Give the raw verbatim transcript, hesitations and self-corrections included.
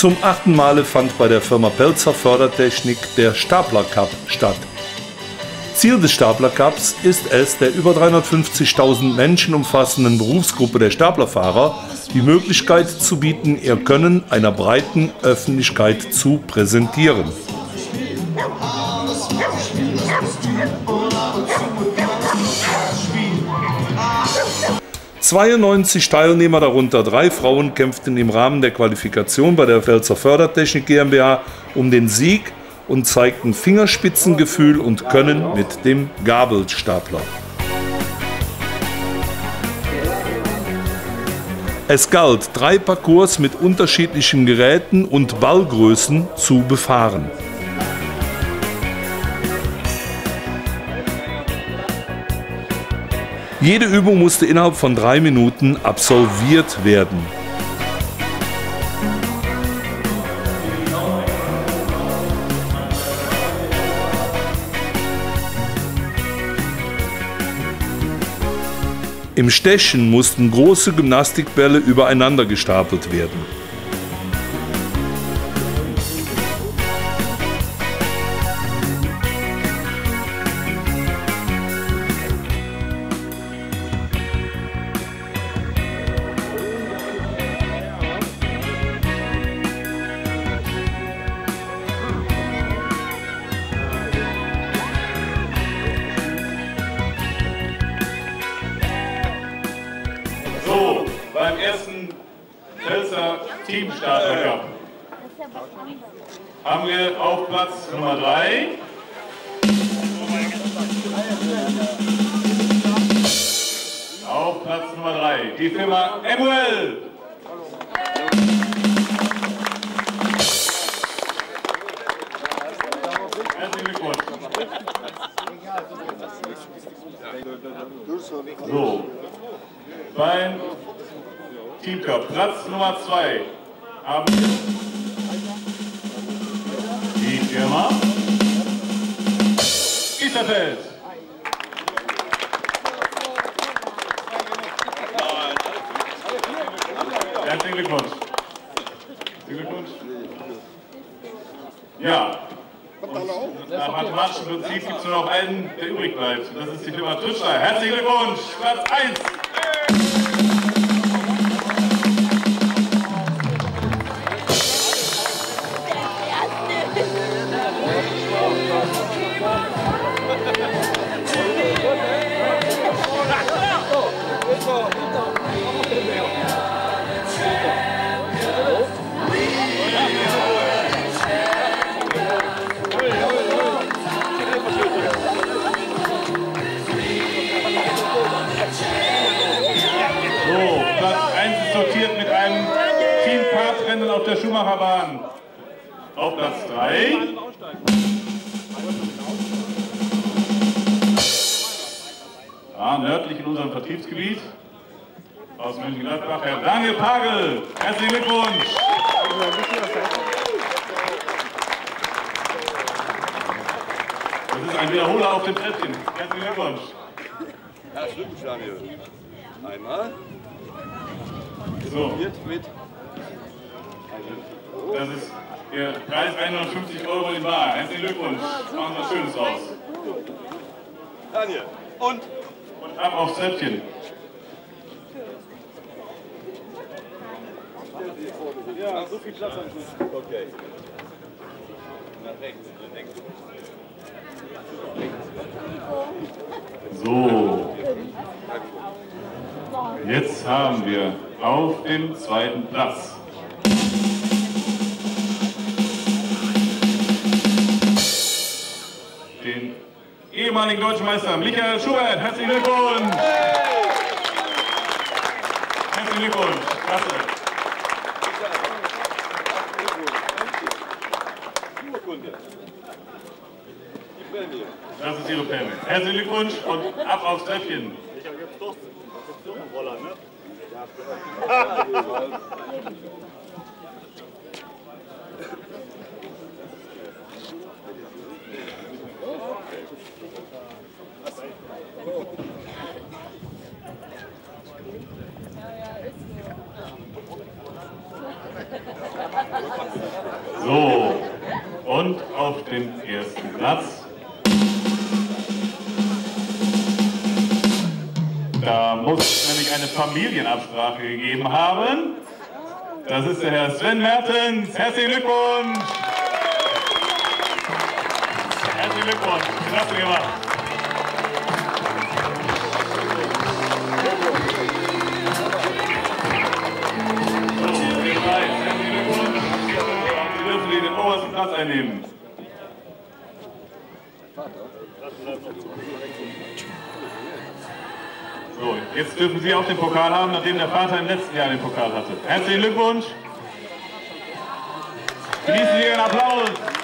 Zum achten Male fand bei der Firma Pelzer Fördertechnik der Stapler Cup statt. Ziel des Stapler Cups ist es, der über dreihundertfünfzigtausend Menschen umfassenden Berufsgruppe der Staplerfahrer die Möglichkeit zu bieten, ihr Können einer breiten Öffentlichkeit zu präsentieren. zweiundneunzig Teilnehmer, darunter drei Frauen, kämpften im Rahmen der Qualifikation bei der Pelzer Fördertechnik GmbH um den Sieg und zeigten Fingerspitzengefühl und Können mit dem Gabelstapler. Es galt, drei Parcours mit unterschiedlichen Geräten und Ballgrößen zu befahren. Jede Übung musste innerhalb von drei Minuten absolviert werden. Im Stechen mussten große Gymnastikbälle übereinander gestapelt werden. So, beim ersten Pelzer Teamstapler Cup haben wir auf Platz Nummer drei auf Platz Nummer drei die Firma M U L. Herzlichen Glückwunsch. So, beim Team Cup Platz Nummer zwei haben wir die Firma Isarfeld. Herzlichen Glückwunsch. Herzlichen Glückwunsch. Ja. Und nach mathematischem Prinzip gibt es nur noch einen, der übrig bleibt. Das ist die Firma Trischler. Herzlichen Glückwunsch, Platz eins. Sortiert mit einem Team-Kartrennen auf der Schumacherbahn. Auf Platz drei ja, nördlich in unserem Vertriebsgebiet aus Mönchengladbach, Herr Daniel Pagel. Herzlichen Glückwunsch. Das ist ein Wiederholer auf dem Treppchen. Herzlichen Glückwunsch. Ja, stimmt, Daniel. Einmal. So. Das ist Ihr Preis hundertfünfzig Euro in bar. Herzlichen Glückwunsch. Machen Sie was Schönes raus. Daniel. Und? Und ab aufs Treppchen. Ja, so viel Platz am Schluss. Okay. Nach rechts. So. Jetzt haben wir auf dem zweiten Platz den ehemaligen deutschen Meister Michael Schubert. Herzlichen Glückwunsch! Herzlichen Glückwunsch! Klasse! Das ist Ihre Prämie. Herzlichen Glückwunsch und ab aufs Treppchen. Ich habe jetzt doch einen Roller, ne? So, und auf den ersten Platz. Da muss es nämlich eine Familienabsprache gegeben haben. Das ist der Herr Sven Mertens. Herzlichen Glückwunsch! Herzlichen Glückwunsch! Klasse gemacht! So, ihr drei, herzlichen Glückwunsch! Sie dürfen den obersten Platz einnehmen. So, jetzt dürfen Sie auch den Pokal haben, nachdem der Vater im letzten Jahr den Pokal hatte. Herzlichen Glückwunsch! Genießen Sie Ihren Applaus!